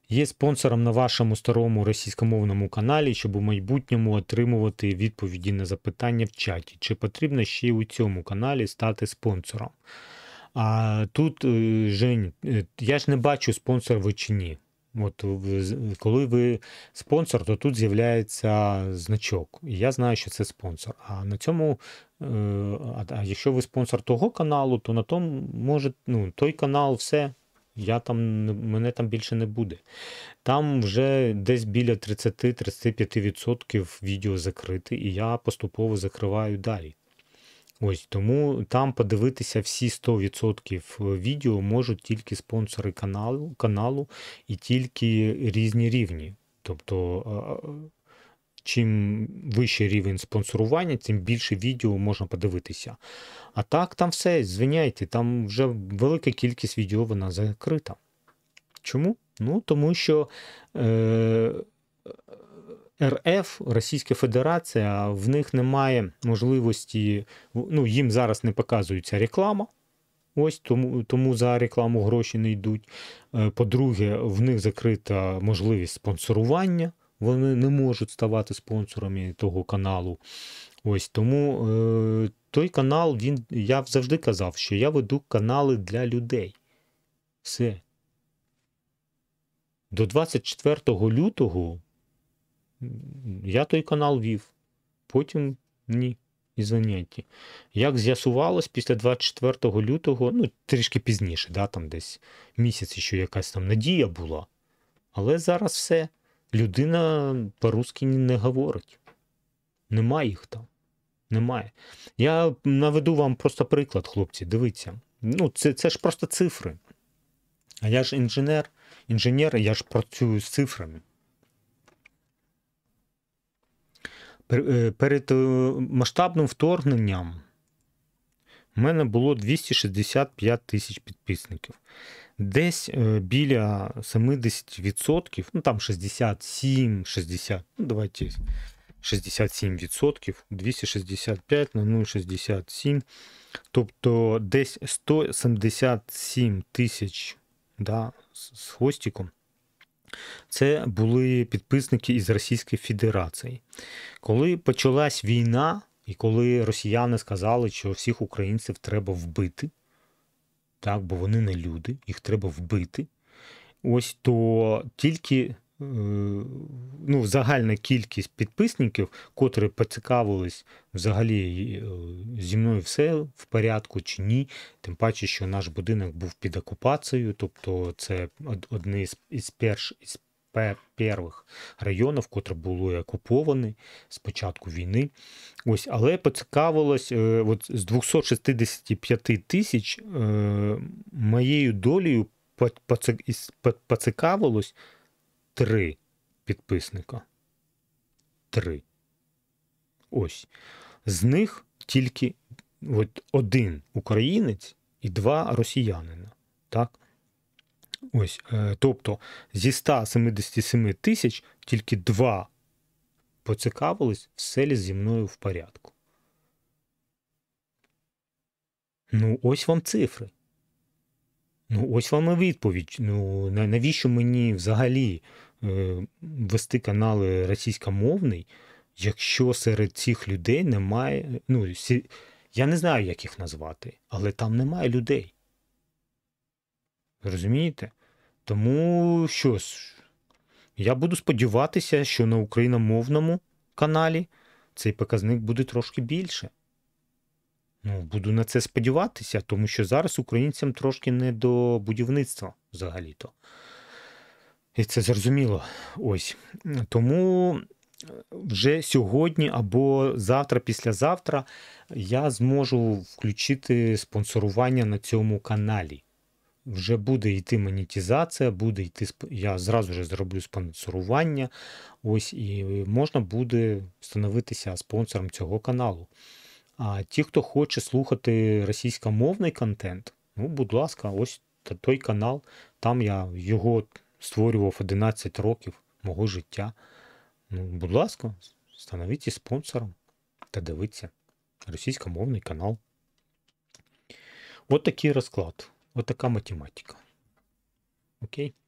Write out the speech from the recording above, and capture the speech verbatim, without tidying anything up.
є спонсором на вашому старому російськомовному каналі, щоб у майбутньому отримувати відповіді на запитання в чаті. Чи потрібно ще й у цьому каналі стати спонсором? А тут, е, Жень, е, я ж не бачу, спонсор ви чи ні. От ви з- коли ви спонсор, то тут з'являється значок. І я знаю, що це спонсор. А на цьому, е, а, а якщо ви спонсор того каналу, то на тому може, ну, той канал, все, я там, не- мене там більше не буде. Там вже десь біля тридцять-тридцять п'ять відсотків відео закрите, і я поступово закриваю далі. Ось тому там подивитися всі сто відсотків відео можуть тільки спонсори каналу, каналу і тільки різні рівні. Тобто, а, чим вищий рівень спонсорування, тим більше відео можна подивитися. А так, там все, звиняйте, там вже велика кількість відео вона закрита. Чому? Ну, тому що е, Р Ф, Російська Федерація, в них немає можливості, ну, їм зараз не показується реклама, ось тому, тому за рекламу гроші не йдуть. Е, По-друге, в них закрита можливість спонсорування, вони не можуть ставати спонсорами того каналу. Ось тому е, той канал, він, я завжди казав, що я веду канали для людей. Все. До двадцять четвертого лютого я той канал вів, потім ні, ізвиняйте. Як з'ясувалось, після двадцять четвертого лютого, ну, трішки пізніше, да, там десь місяць ще якась там надія була, але зараз все, людина по-русски не говорить. Немає їх там, немає. Я наведу вам просто приклад, хлопці, дивіться. Ну, це, це ж просто цифри. А я ж інженер, інженер, я ж працюю з цифрами. Перед масштабним вторгненням в мене було двісті шістдесят п'ять тисяч підписників. Десь біля сімдесят відсотків, ну там шістдесят сім, шістдесят, ну давайте шістдесят сім відсотків, двісті шістдесят п'ять на нуль шістдесят сім, тобто десь сто сімдесят сім тисяч, да, з хвостиком. Це були підписники із Російської Федерації. Коли почалась війна, і коли росіяни сказали, що всіх українців треба вбити, так, бо вони не люди, їх треба вбити, ось то тільки ну, загальна кількість підписників, котрі поцікавились взагалі зі мною все в порядку чи ні, тим паче, що наш будинок був під окупацією, тобто це одне із, із, перш, із перших районів, котрі були окуповані з початку війни. Ось, але поцікавилось, от з двісті шістдесят п'ять тисяч моєю долею поцікавилось три підписника. Три. Ось. З них тільки от один українець і два росіянина. Так? Ось. Тобто зі ста сімдесят сім тисяч тільки два поцікавились, все ли зі мною в порядку. Ну, ось вам цифри. Ну, ось вам і відповідь. Ну, навіщо мені взагалі е, вести канали російськомовний, якщо серед цих людей немає, ну, сі, я не знаю, як їх назвати, але там немає людей. Розумієте? Тому що ж, я буду сподіватися, що на україномовному каналі цей показник буде трошки більше. Ну, буду на це сподіватися, тому що зараз українцям трошки не до будівництва взагалі-то. І це зрозуміло. Ось. Тому вже сьогодні або завтра, післязавтра я зможу включити спонсорування на цьому каналі. Вже буде йти монетизація, буде йти, я зразу ж зроблю спонсорування, ось, і можна буде становитися спонсором цього каналу. А ті, хто хоче слухати російськомовний контент, ну, будь ласка, ось той канал, там я його створював одинадцять років мого життя. Ну, будь ласка, становіться спонсором та дивіться російськомовний канал. От такий розклад, от така математика. Окей?